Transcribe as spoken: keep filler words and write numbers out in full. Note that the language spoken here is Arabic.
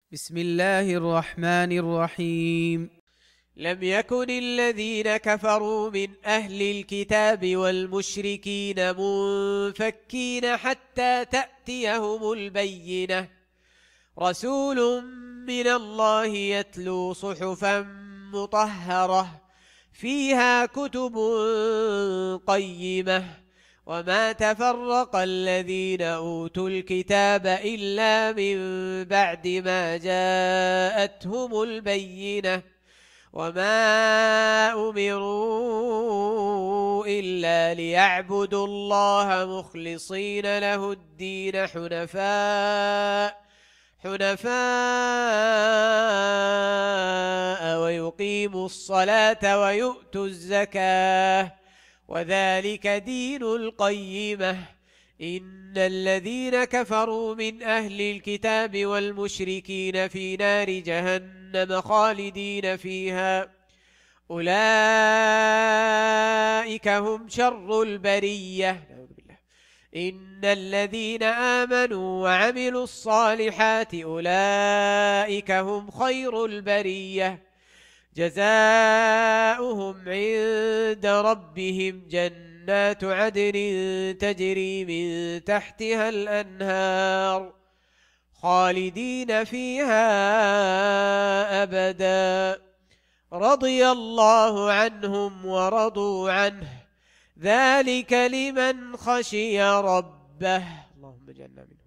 بسم الله الرحمن الرحيم. لم يكن الذين كفروا من أهل الكتاب والمشركين منفكين حتى تأتيهم البينة رسول من الله يتلو صحفا مطهرة فيها كتب قيمة وما تفرق الذين أوتوا الكتاب إلا من بعد ما جاءتهم البينة وما أمروا إلا ليعبدوا الله مخلصين له الدين حنفاء حنفاء ويقيموا الصلاة ويؤتوا الزكاة وذلك دين القيمة. إن الذين كفروا من أهل الكتاب والمشركين في نار جهنم خالدين فيها أولئك هم شر البرية. إن الذين آمنوا وعملوا الصالحات أولئك هم خير البرية جزاؤهم عند ربهم جنات عدن تجري من تحتها الأنهار خالدين فيها أبدا رضي الله عنهم ورضوا عنه ذلك لمن خشي ربه. اللهم اجعلنا منهم.